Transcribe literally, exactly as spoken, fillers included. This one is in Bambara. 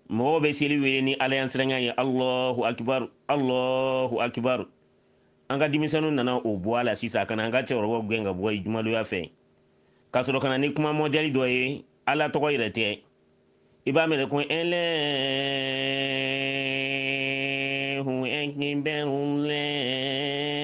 mɔgɔw bɛ seli wele ni ala yan siranɲɛ ye allahu akibar allahu akibar. An ka denmisɛnninw nana o bɔ a la sisan a kana an ka cɛkɔrɔbaw gɛn ka bɔ yen jumadoya fɛ ka sɔrɔ ka na ni kuma mɔdɛli dɔ ye ala tɔgɔ yɛrɛ tɛ. I b'a mɛn ko ɛlɛhu akibaru